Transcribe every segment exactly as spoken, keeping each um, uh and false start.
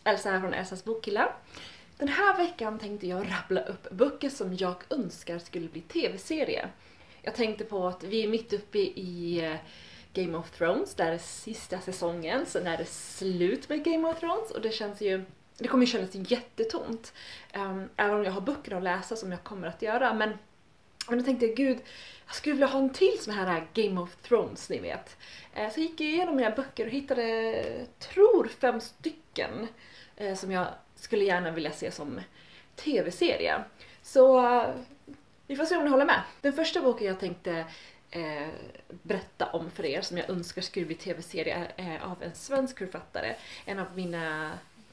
Elsa här från Elsas Bokhylla. Den här veckan tänkte jag rabbla upp böcker som jag önskar skulle bli tv-serie. Jag tänkte på att vi är mitt uppe i Game of Thrones, där är sista säsongen, så är det slut med Game of Thrones och det känns ju, det kommer ju kännas jättetomt. Um, även om jag har böcker att läsa som jag kommer att göra, men, men då tänkte jag, gud, jag skulle vilja ha en till sån här Game of Thrones, ni vet. Uh, så gick jag igenom mina böcker och hittade, tror fem stycken uh, som jag skulle gärna vilja se som tv-serie. Så uh, vi får se om ni håller med. Den första boken jag tänkte eh, berätta om för er som jag önskar skulle bli tv-serie är av en svensk författare. En av mina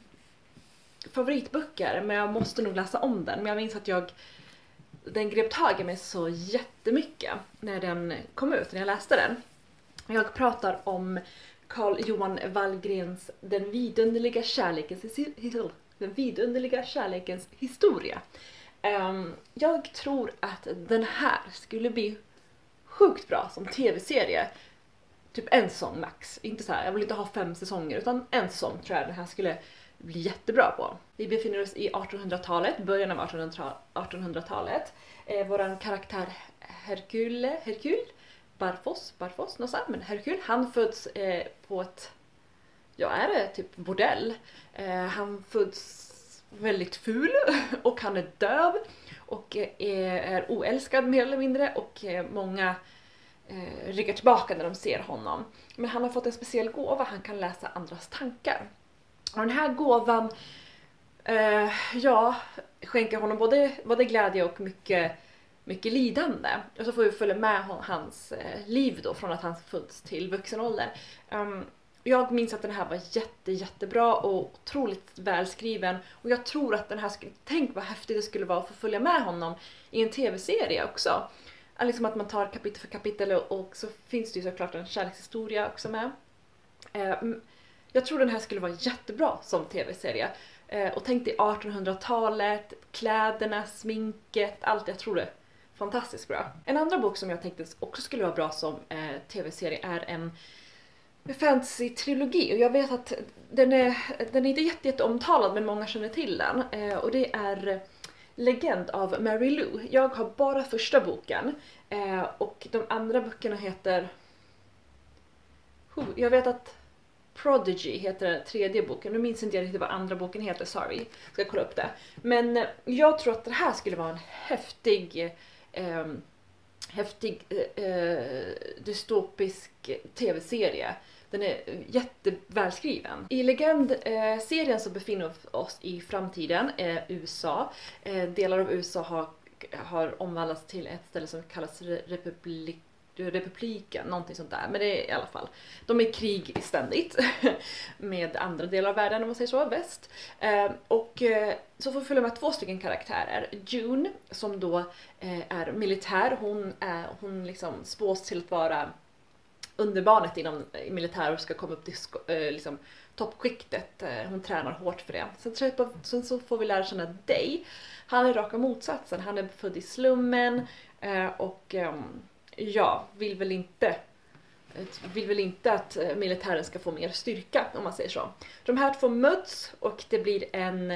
favoritböcker, men jag måste nog läsa om den. Men jag minns att jag, den grep tag i mig så jättemycket när den kom ut, när jag läste den. Jag pratar om Carl Johan Wallgrens Den vidunderliga kärlekens, den vidunderliga kärlekens historia. Um, jag tror att den här skulle bli sjukt bra som tv-serie. Typ en säsong max. Inte så här, jag vill inte ha fem säsonger, utan en säsong tror jag den här skulle bli jättebra på. Vi befinner oss i artonhundratalet, början av artonhundratalet. Eh, våran karaktär Hercule, Hercule Barfos, Barfos, något sånt, men Hercule, han föds eh, på ett, ja, är det typ bordell. Eh, han föds väldigt ful och han är döv och är oälskad mer eller mindre, och många eh, ryggar tillbaka när de ser honom. Men han har fått en speciell gåva, han kan läsa andras tankar. Och den här gåvan eh, ja, skänker honom både, både glädje och mycket, mycket lidande. Och så får vi följa med hans eh, liv då, från att han föds till vuxen ålder. Um, Jag minns att den här var jätte, jättebra och otroligt välskriven. Och jag tror att den här skulle, tänk vad häftigt det skulle vara att få följa med honom i en tv-serie också. Liksom att man tar kapitel för kapitel, och, och så finns det ju såklart en kärlekshistoria också med. Eh, jag tror den här skulle vara jättebra som tv-serie. Eh, och tänk dig artonhundratalet, kläderna, sminket, allt. Jag tror det är fantastiskt bra. En andra bok som jag tänkte också skulle vara bra som eh, tv-serie är en fantasy-trilogi, och jag vet att den är, den är inte jätte, jätte omtalad, men många känner till den. Eh, och det är Legend av Mary Lou. Jag har bara första boken, eh, och de andra böckerna heter, jag vet att Prodigy heter den tredje boken. Nu minns inte jag riktigt vad andra boken heter, sorry. Ska jag kolla upp det. Men jag tror att det här skulle vara en häftig eh, häftig eh, dystopisk tv-serie. Den är jättevälskriven. I Legend-serien så befinner vi oss i framtiden, eh, U S A. Eh, delar av U S A har, har omvandlats till ett ställe som kallas Republik, Republiken, någonting sånt där. Men det är i alla fall, de är i krig ständigt med andra delar av världen, om man säger så, väst. Eh, och eh, så får vi följa med två stycken karaktärer. June, som då eh, är militär. Hon, är, hon liksom spås till att vara underbarnet inom militär och ska komma upp till eh, liksom, toppskiktet. Eh, hon tränar hårt för det. Sen, sen så får vi lära känna Day. Han är raka motsatsen. Han är född i slummen eh, och eh, ja, vill väl inte vill väl inte att militären ska få mer styrka, om man säger så. De här två möts och det blir en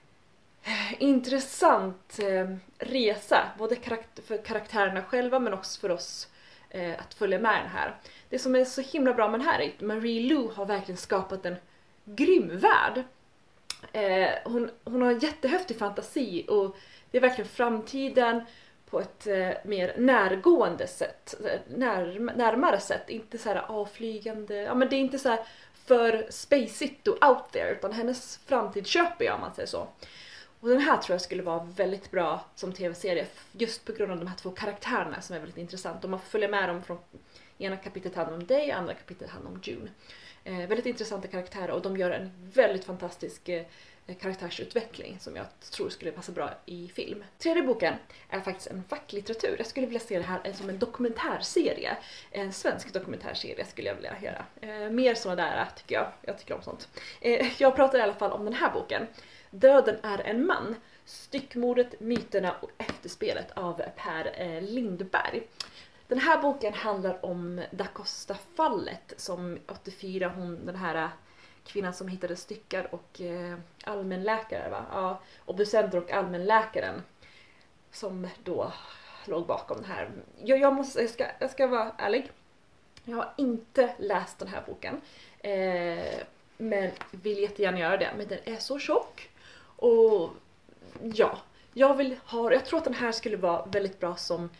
intressant resa, både för karaktärerna själva men också för oss att följa med den här. Det som är så himla bra med den här är att Mary Lou har verkligen skapat en grym värld. Hon, hon har en jättehäftig fantasi, och det är verkligen framtiden på ett eh, mer närgående sätt, när, närmare sätt, inte så här avflygande, ja, men det är inte så här för spaceit och out there, utan hennes framtid köper jag, om man säger så. Och den här tror jag skulle vara väldigt bra som tv-serie, just på grund av de här två karaktärerna som är väldigt intressant. Och man får följa med dem från ena kapitlet hand om Day och andra kapitlet hand om June. Eh, väldigt intressanta karaktärer, och de gör en väldigt fantastisk eh, karaktärsutveckling som jag tror skulle passa bra i film. Tredje boken är faktiskt en facklitteratur. Jag skulle vilja se det här som en dokumentärserie. En svensk dokumentärserie skulle jag vilja göra. Eh, mer sådana där tycker jag. Jag tycker om sånt. Eh, jag pratar i alla fall om den här boken. Döden är en man. Styckmordet, myterna och efterspelet av Per eh, Lindberg. Den här boken handlar om Da Costa-fallet som åttiofyra, hon, den här kvinnan som hittade styckar och eh, allmänläkare, va? Ja, obducenter och allmänläkaren som då låg bakom det här. Jag, jag, måste, jag, ska, jag ska vara ärlig. Jag har inte läst den här boken. Eh, men vill jättegärna göra det. Men den är så tjock. Och ja, jag vill ha, jag tror att den här skulle vara väldigt bra som,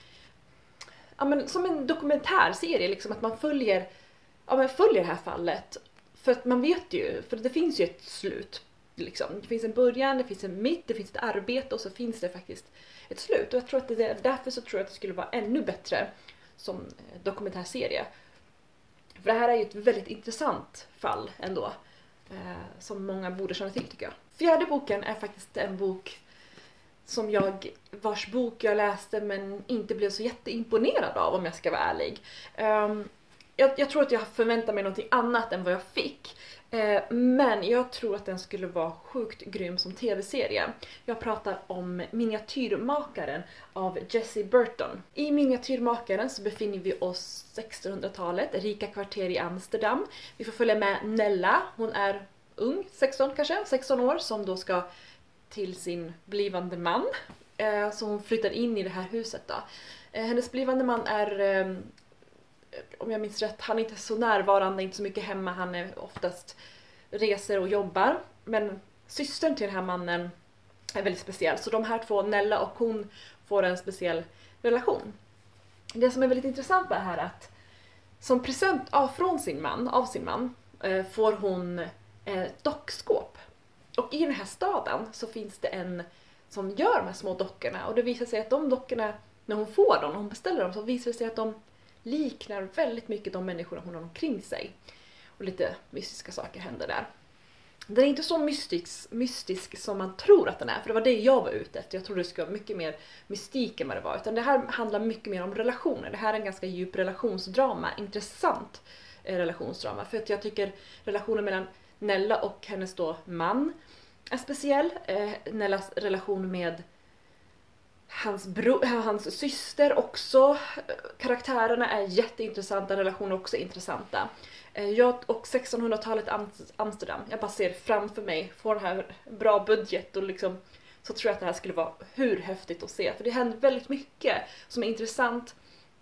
ja, men, som en dokumentärserie. Liksom, att man följer, ja, men följer det här fallet. För att man vet ju, för det finns ju ett slut. Liksom. Det finns en början, det finns en mitt, det finns ett arbete och så finns det faktiskt ett slut. Och jag tror att det är, därför så tror jag att det skulle vara ännu bättre som dokumentärserie. För det här är ju ett väldigt intressant fall ändå. Eh, som många borde känna till, tycker jag. Fjärde boken är faktiskt en bok som jag, vars bok jag läste men inte blev så jätteimponerad av, om jag ska vara ärlig. Um, jag, jag tror att jag förväntade mig någonting annat än vad jag fick. Uh, men jag tror att den skulle vara sjukt grym som tv-serie. Jag pratar om Miniatyrmakaren av Jessie Burton. I Miniatyrmakaren så befinner vi oss sextonhundratalet, rika kvarter i Amsterdam. Vi får följa med Nella, hon är ung, sexton kanske, sexton år, som då ska till sin blivande man. Eh, så hon flyttar in i det här huset då. Eh, hennes blivande man är, eh, om jag minns rätt, han är inte så närvarande, inte så mycket hemma, han är oftast reser och jobbar. Men systern till den här mannen är väldigt speciell. Så de här två, Nella och hon, får en speciell relation. Det som är väldigt intressant med det här är att som present av, från sin man, av sin man eh, får hon ett dockskåp. Och i den här staden så finns det en som gör de här små dockorna. Och det visar sig att de dockorna, när hon får dem, när hon beställer dem, så visar det sig att de liknar väldigt mycket de människorna hon har omkring sig. Och lite mystiska saker händer där. Den är inte så mystisk, mystisk som man tror att den är. För det var det jag var ute efter. Jag trodde det skulle vara mycket mer mystik än vad det var. Utan det här handlar mycket mer om relationer. Det här är en ganska djup relationsdrama. Intressant eh, relationsdrama. För att jag tycker relationen mellan Nella och hennes då man är speciell. Eh, Nellas relation med hans, bro, hans syster också. Karaktärerna är jätteintressanta, relationer också intressanta. Eh, jag och sextonhundratalet Amsterdam, jag bara ser framför mig, får den här bra budget och liksom, så tror jag att det här skulle vara hur häftigt att se. För det händer väldigt mycket som är intressant.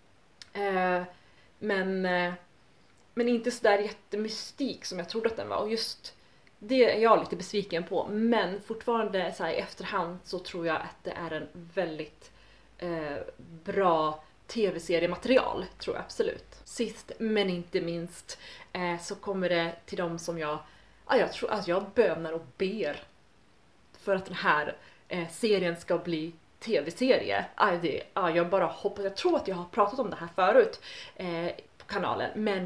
Eh, men... Eh, Men inte så där jättemystik som jag trodde att den var. Och just det är jag lite besviken på. Men fortfarande så här, i efterhand så tror jag att det är en väldigt eh, bra tv-seriematerial. Tror jag absolut. Sist men inte minst eh, så kommer det till dem som jag... Ja, jag tror att jag bönar och ber för att den här eh, serien ska bli tv-serie. Ah, det, ah, jag bara hoppas... Jag tror att jag har pratat om det här förut eh, på kanalen. Men...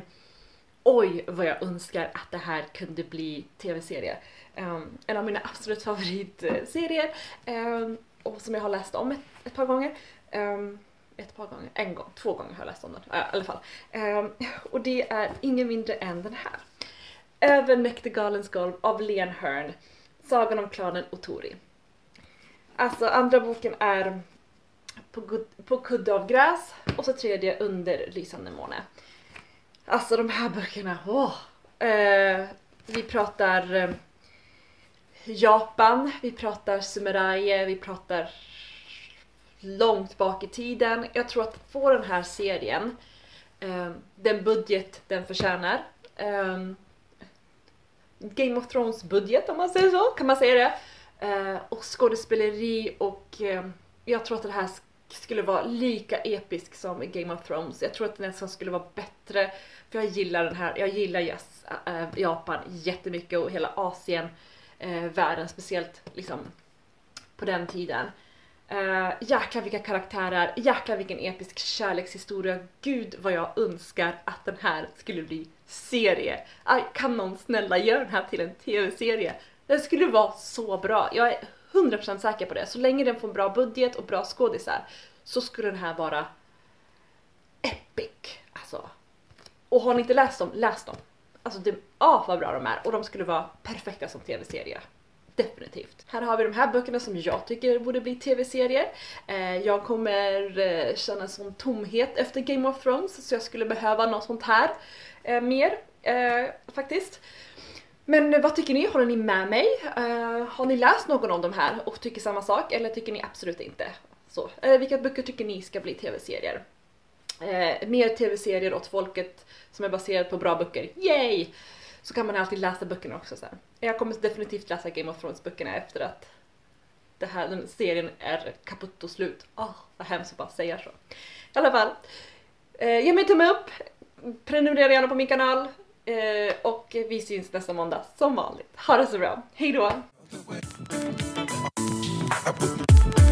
Oj, vad jag önskar att det här kunde bli tv-serie. Um, en av mina absolut favoritserier. Um, och som jag har läst om ett, ett par gånger. Um, ett par gånger, en gång, två gånger har jag läst om den. Uh, I alla fall. Um, och det är ingen mindre än den här. Övermäktig galens golv av Len Hearn. Sagan om klanen Otori. Alltså andra boken är På, good, på kudde av gräs. Och så tredje Under lysande måne. Alltså de här böckerna, åh. Eh, vi pratar eh, Japan, vi pratar samurajer, vi pratar långt bak i tiden. Jag tror att få den här serien, eh, den budget den förtjänar. Eh, Game of Thrones budget, om man säger så, kan man säga det. Eh, och skådespeleri och eh, jag tror att det här skulle vara lika episk som Game of Thrones. Jag tror att den nästan skulle vara bättre. För jag gillar den här, jag gillar yes, äh, Japan jättemycket och hela Asien, äh, världen speciellt liksom på den tiden. Äh, jäklar vilka karaktärer, jäklar vilken episk kärlekshistoria. Gud vad jag önskar att den här skulle bli serie. Aj, kan någon snälla göra den här till en tv-serie? Den skulle vara så bra. Jag är hundra procent säker på det. Så länge den får en bra budget och bra skådisar så skulle den här vara epic. Alltså. Och har ni inte läst dem, läs dem. Alltså det, ah, vad bra de är. Och de skulle vara perfekta som tv-serie. Definitivt. Här har vi de här böckerna som jag tycker borde bli tv-serier. Eh, jag kommer eh, känna sån tomhet efter Game of Thrones. Så jag skulle behöva något sånt här eh, mer. Eh, faktiskt. Men vad tycker ni? Håller ni med mig? Uh, har ni läst någon av de här och tycker samma sak? Eller tycker ni absolut inte? Så, uh, vilka böcker tycker ni ska bli tv-serier? Uh, mer tv-serier åt folket som är baserat på bra böcker. Yay! Så kan man alltid läsa böckerna också sen. Jag kommer definitivt läsa Game of Thrones böckerna efter att det här, den serien är kaputt och slut. Åh, oh, vad hemskt att bara säga så. I alla fall, uh, ge mig en tumme upp. Prenumerera gärna på min kanal. Uh, och vi syns nästa måndag som vanligt. Ha det så bra. Hej då!